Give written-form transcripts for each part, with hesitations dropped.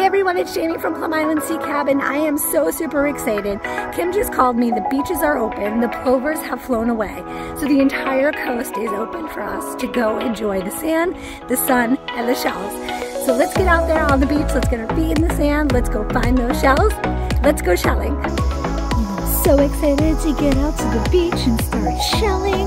everyone, it's Jamie from Plum Island Sea Cabin. I am so super excited. Kim just called me. The beaches are open. The plovers have flown away. So the entire coast is open for us to go enjoy the sand, the sun, and the shells. So let's get out there on the beach. Let's get our feet in the sand. Let's go find those shells. Let's go shelling. I'm so excited to get out to the beach and start shelling.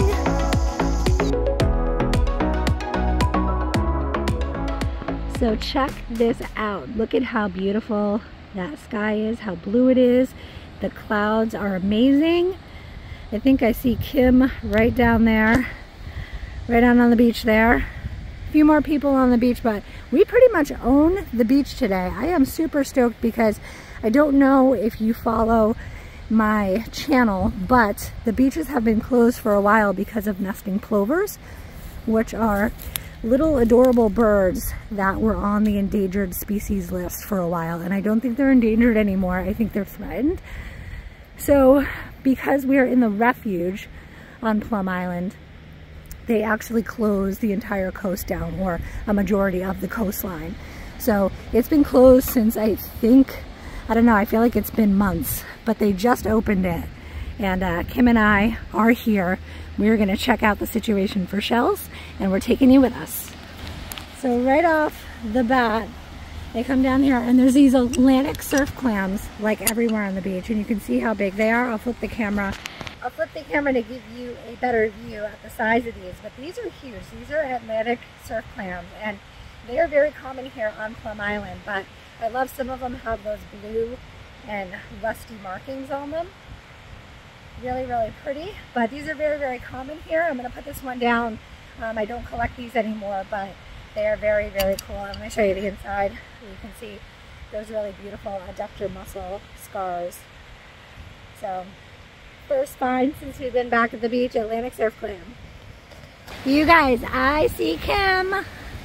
So check this out. Look at how beautiful that sky is, how blue it is. The clouds are amazing. I think I see Kim right down there, right down on the beach there. A few more people on the beach, but we pretty much own the beach today. I am super stoked because I don't know if you follow my channel, but the beaches have been closed for a while because of nesting plovers, which are little adorable birds that were on the endangered species list for a while, and I don't think they're endangered anymore. I think they're threatened. So because we are in the refuge on Plum Island, they actually closed the entire coast down, or a majority of the coastline. So it's been closed since I don't know, I feel like it's been months, but they just opened it. And Kim and I are here. We're gonna check out the situation for shells, and we're taking you with us. So right off the bat, they come down here, and there's these Atlantic surf clams like everywhere on the beach, and you can see how big they are. I'll flip the camera to give you a better view at the size of these, but these are huge. These are Atlantic surf clams, and they are very common here on Plum Island, but I love some of them have those blue and rusty markings on them. Really, really pretty, but these are very, very common here. I'm going to put this one down. I don't collect these anymore, but they are very, very cool. I'm going to show you the inside. You can see those really beautiful adductor muscle scars. So, first find since we've been back at the beach, Atlantic surf clam. You guys, I see Kim.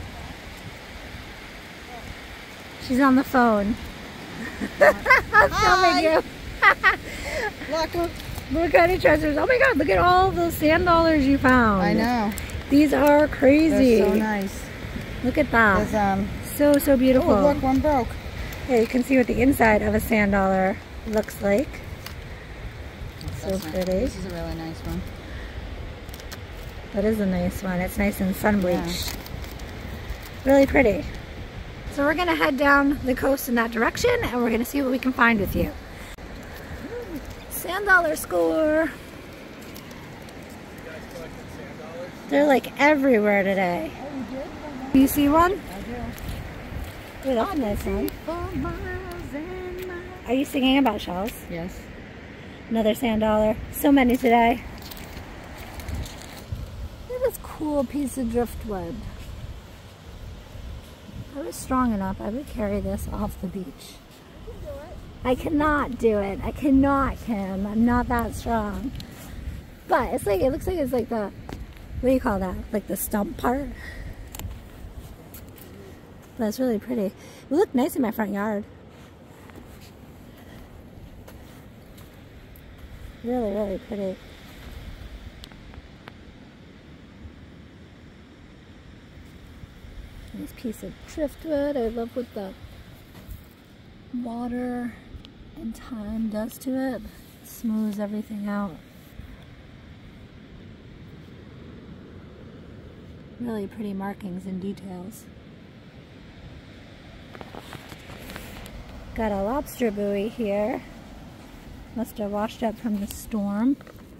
She's on the phone. I'm filming you. What kind of treasures? Oh my god, look at all those sand dollars you found. I know. These are crazy. They're so nice. Look at that. So beautiful. Oh, look, one broke. Yeah, you can see what the inside of a sand dollar looks like. So pretty. This is a really nice one. That is a nice one. It's nice and sun bleached. Yeah. Really pretty. So we're going to head down the coast in that direction, and we're going to see what we can find with you. Sand dollar score. They're like everywhere today. Do you see one? I do. Ooh, that's a nice one. Are you singing about shells? Yes. Another sand dollar. So many today. Look at this cool piece of driftwood. If I was strong enough, I would carry this off the beach. I cannot do it. I cannot, Kim. I'm not that strong. But it's like, it looks like it's like the, what do you call that? Like the stump part. That's really pretty. It would look nice in my front yard. Really, really pretty. Nice piece of driftwood. I love what the water and time does to it. Smooths everything out. Really pretty markings and details. Got a lobster buoy here. Must have washed up from the storm.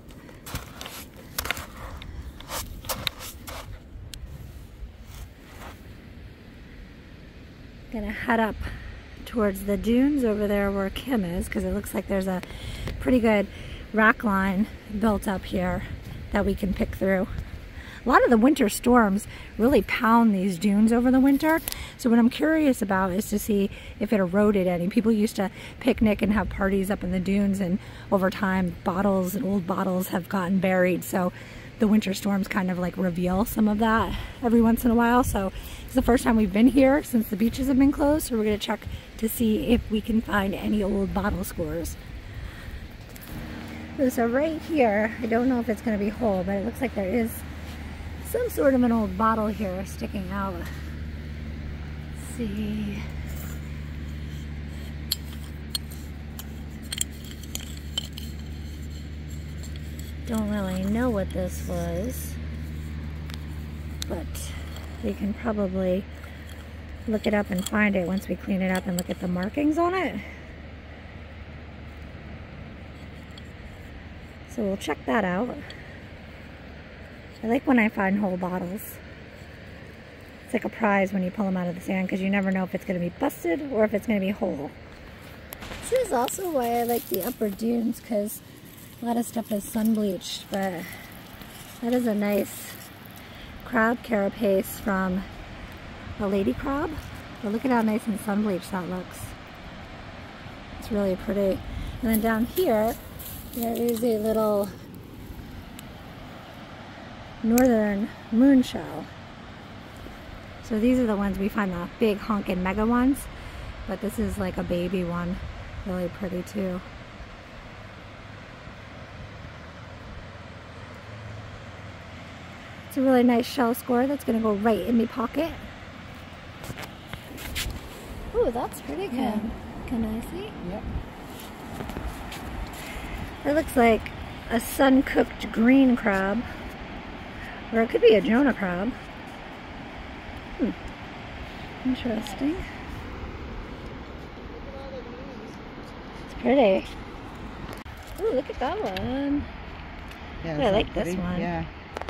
Gonna head up towards the dunes over there where Kim is, because it looks like there's a pretty good rock line built up here that we can pick through. A lot of the winter storms really pound these dunes over the winter, so what I'm curious about is to see if it eroded any. People used to picnic and have parties up in the dunes, and over time bottles and old bottles have gotten buried, so the winter storms kind of like reveal some of that every once in a while. So it's the first time we've been here since the beaches have been closed, so we're going to check to see if we can find any old bottle scores. So right here, I don't know if it's going to be whole, but it looks like there is some sort of an old bottle here sticking out. Let's see. Don't really know what this was, but we can probably look it up and find it once we clean it up and look at the markings on it. So we'll check that out. I like when I find whole bottles. It's like a prize when you pull them out of the sand because you never know if it's going to be busted or if it's going to be whole. This is also why I like the upper dunes, because a lot of stuff is sun bleached, but that is a nice crab carapace from a lady crab. But look at how nice and sun bleached that looks. It's really pretty. And then down here, there is a little northern moon shell. So these are the ones we find, the big honkin' mega ones, but this is like a baby one. Really pretty too. It's a really nice shell score that's gonna go right in my pocket. Ooh, that's pretty good. Yeah. Can I see? Yep. It looks like a sun-cooked green crab. Or it could be a Jonah crab. Interesting. It's pretty. Ooh, look at that one. Yeah, I like this one. Yeah.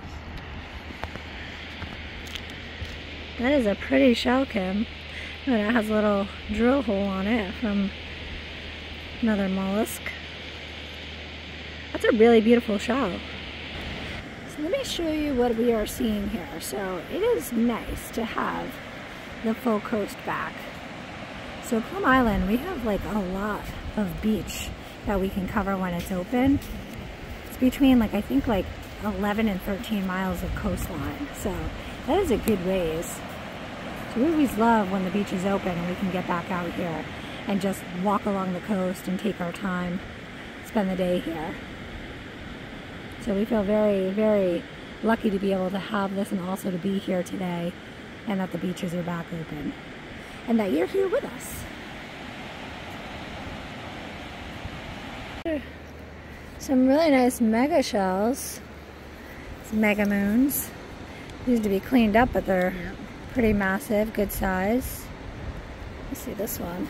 That is a pretty shell, Kim. And it has a little drill hole on it from another mollusk. That's a really beautiful shell. So let me show you what we are seeing here. So it is nice to have the full coast back. So Plum Island, we have like a lot of beach that we can cover when it's open. It's between like, I think like 11 and 13 miles of coastline. So that is a good ways. So we always love when the beach is open and we can get back out here and just walk along the coast and take our time, spend the day here. So we feel very, very lucky to be able to have this and also to be here today, and that the beaches are back open and that you're here with us. Some really nice mega shells. Some mega moons. These to be cleaned up, but they're pretty massive, good size. Let's see this one.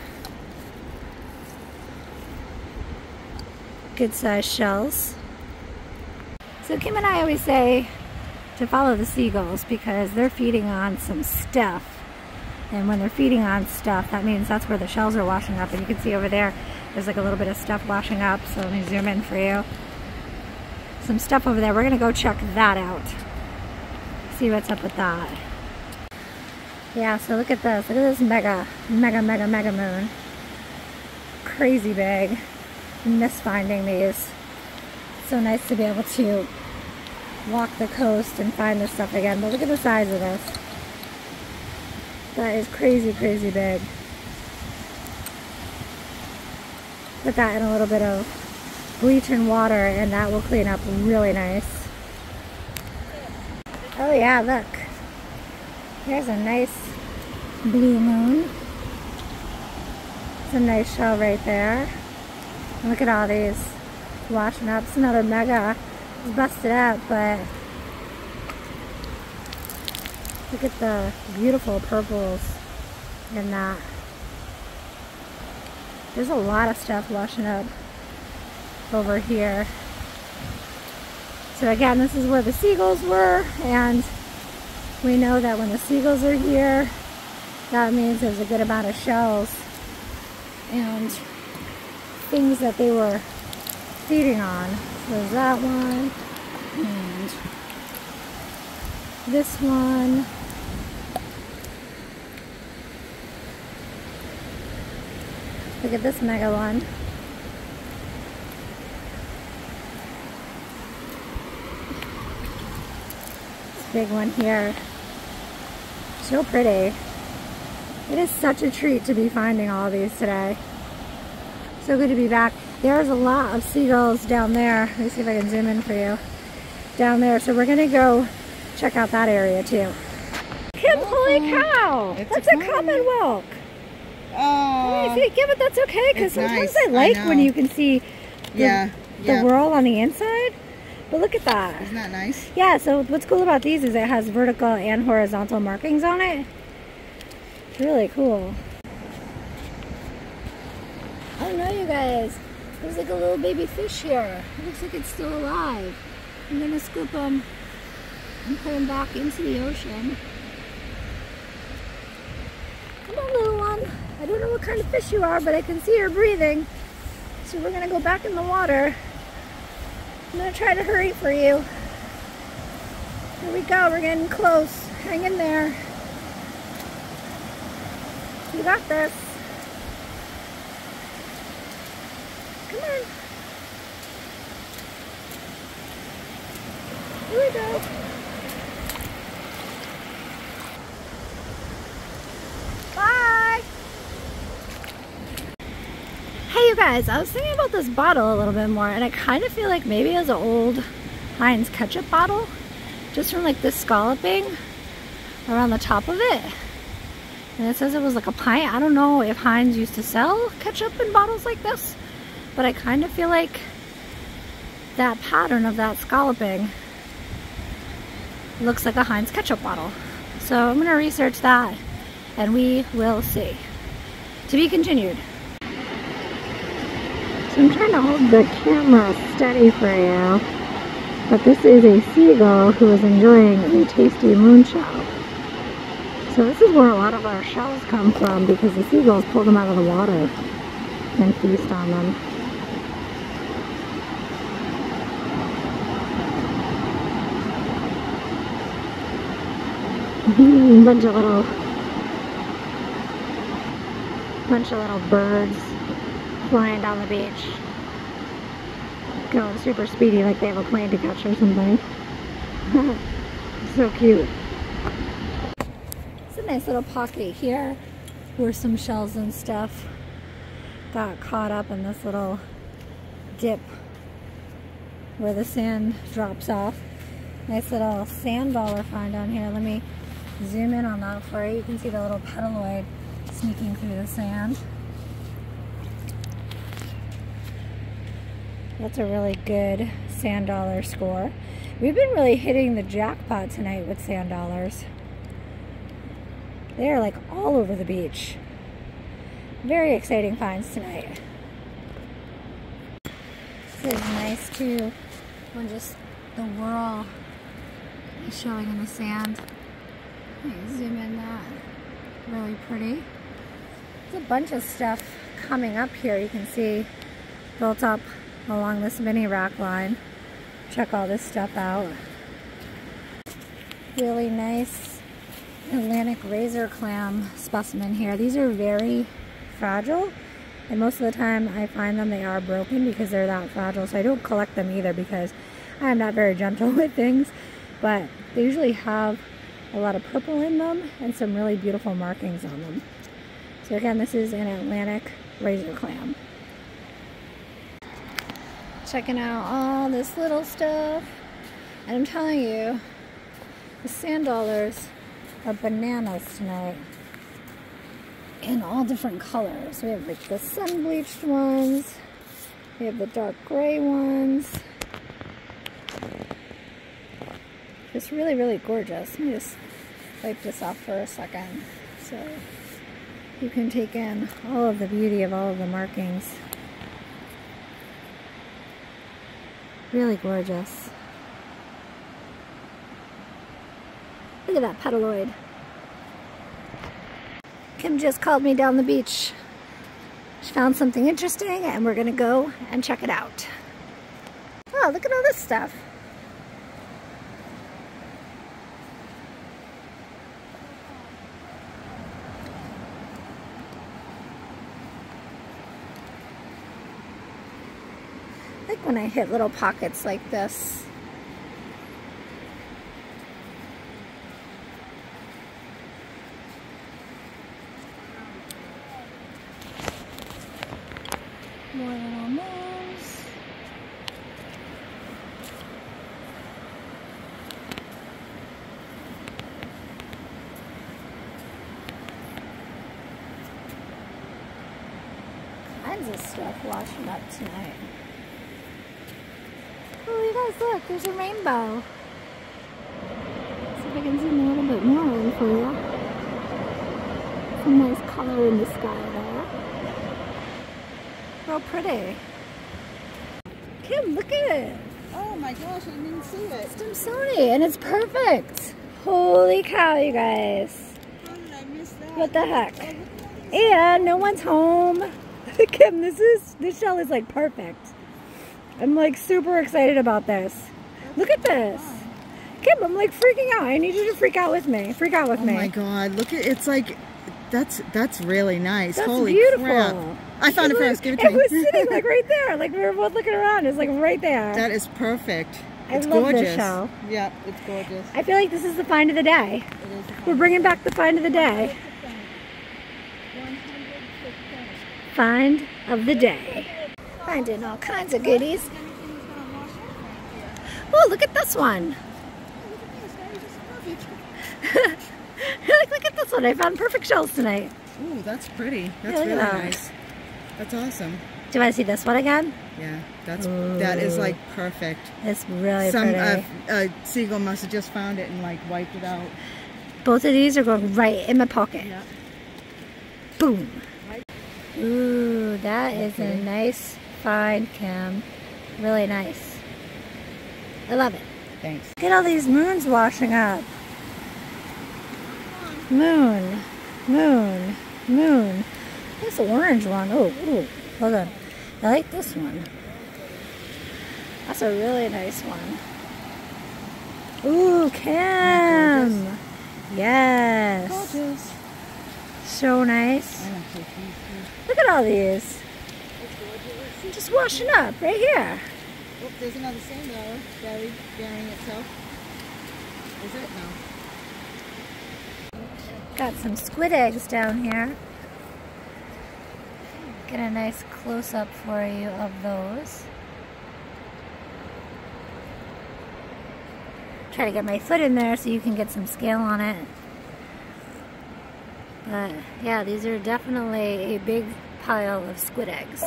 Good size shells. So Kim and I always say to follow the seagulls because they're feeding on some stuff. And when they're feeding on stuff, that means that's where the shells are washing up. And you can see over there, there's like a little bit of stuff washing up. So let me zoom in for you. Some stuff over there. We're gonna go check that out. See what's up with that. Yeah, so look at this. Look at this mega moon. Crazy big. I miss finding these. It's so nice to be able to walk the coast and find this stuff again. But look at the size of this. That is crazy, crazy big. Put that in a little bit of bleach and water and that will clean up really nice. Oh yeah, look. Here's a nice blue moon. It's a nice shell right there. And look at all these washing up. It's another mega. It's busted up, but look at the beautiful purples in that. There's a lot of stuff washing up over here. So again, this is where the seagulls were, and we know that when the seagulls are here, that means there's a good amount of shells and things that they were feeding on. So there's that one, and this one. Look at this mega one. This big one here. So pretty. It is such a treat to be finding all of these today. So good to be back. There's a lot of seagulls down there. Let me see if I can zoom in for you. Down there. So we're going to go check out that area too. Kim, holy cow! That's a common whelk. Oh, Yeah, but that's okay because sometimes nice. I like when you can see the whirl on the inside. But look at that. Isn't that nice? Yeah, so what's cool about these is it has vertical and horizontal markings on it. It's really cool. Oh no, you guys. There's like a little baby fish here. It looks like it's still alive. I'm gonna scoop him and put him back into the ocean. Come on, little one. I don't know what kind of fish you are, but I can see her breathing. So we're gonna go back in the water. I'm gonna try to hurry for you. Here we go, we're getting close. Hang in there. You got this. Come on. Here we go. Bye. Hey you guys, I was thinking about this bottle a little bit more, and I kind of feel like maybe it was an old Heinz ketchup bottle, just from like the scalloping around the top of it. And it says it was like a pint. I don't know if Heinz used to sell ketchup in bottles like this, but I kind of feel like that pattern of that scalloping looks like a Heinz ketchup bottle. So I'm gonna research that and we will see. To be continued. So I'm trying to hold the camera steady for you, but this is a seagull who is enjoying a tasty moonshell. So this is where a lot of our shells come from, because the seagulls pull them out of the water and feast on them. bunch of little birds flying down the beach, going super speedy like they have a plane to catch or something. So cute. It's a nice little pocket here where some shells and stuff got caught up in this little dip where the sand drops off. Nice little sand dollar find on here. Let me zoom in on that for you. You can see the little petaloid sneaking through the sand. That's a really good sand dollar score. We've been really hitting the jackpot tonight with sand dollars. They're like all over the beach. Very exciting finds tonight. This is nice too, when just the whirl is showing in the sand. Let me zoom in that. Really pretty. There's a bunch of stuff coming up here. You can see built up along this mini rack line. Check all this stuff out. Really nice Atlantic razor clam specimen here. These are very fragile, and most of the time I find them they are broken because they're that fragile. So I don't collect them either because I am not very gentle with things, but they usually have a lot of purple in them and some really beautiful markings on them. So again, this is an Atlantic razor clam. Checking out all this little stuff, and I'm telling you, the sand dollars are bananas tonight in all different colors. We have like the sun bleached ones, we have the dark gray ones. It's really, really gorgeous. Let me just wipe this off for a second so you can take in all of the beauty of all of the markings. Really gorgeous. Look at that petaloid. Kim just called me down the beach. She found something interesting and we're gonna go and check it out. Oh, look at all this stuff. I like when I hit little pockets like this. More little moons. Kinds of stuff washing up tonight. Oh, you guys, look, there's a rainbow. See if I can zoom a little bit more in for you. Some nice color in the sky there. Real pretty. Kim, look at it. Oh my gosh, I didn't see it. Stimsoni, and it's perfect. Holy cow, you guys. How did I miss that? What the heck? Oh, look at all these- And no one's home. Kim, this shell is like perfect. I'm like super excited about this. Look at this. Kim, I'm like freaking out. I need you to freak out with me. Freak out with Oh me. my god, look at it's like that's really nice. That's Holy beautiful. crap. I found it Look, first. Give it to it me. was sitting like right there. Like we were both looking around. It's like right there. That is perfect. I It's love gorgeous. this shell. Yeah, it's gorgeous. I feel like this is the find of the day. It is a We're bringing back the find of the day. 100%. Find of the day. Finding all kinds of goodies. Oh, look at this one. Look at this one. I found perfect shells tonight. Ooh, that's pretty. That's look at really that. nice. That's awesome. Do you want to see this one again? Yeah, that is like perfect. It's really Some pretty. seagull must have just found it and like wiped it out. Both of these are going right in my pocket. Yeah. Boom. Ooh, that is a Okay. nice find, Kim. Really nice. I love it. Thanks. Look at all these moons washing up. Moon, moon, moon. This orange one. Oh, ooh, hold on. I like this one. That's a really nice one. Ooh, Kim. Yes. Gorgeous. So nice. I like these too. Look at all these. It's gorgeous. Just washing up right here. Oh, there's another sandalwood burying itself. Is it? No. Got some squid eggs down here. Get a nice close-up for you of those. Try to get my foot in there so you can get some scale on it. But yeah, these are definitely a big pile of squid eggs.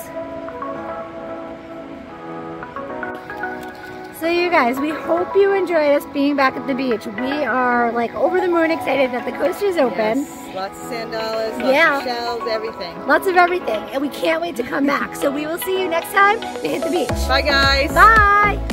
So you guys, we hope you enjoyed us being back at the beach. We are like over the moon excited that the coast is open. Yes. Lots of sand dollars, Yeah. lots of shells, everything. Lots of everything. And we can't wait to come back. So we will see you next time to hit the beach. Bye guys. Bye!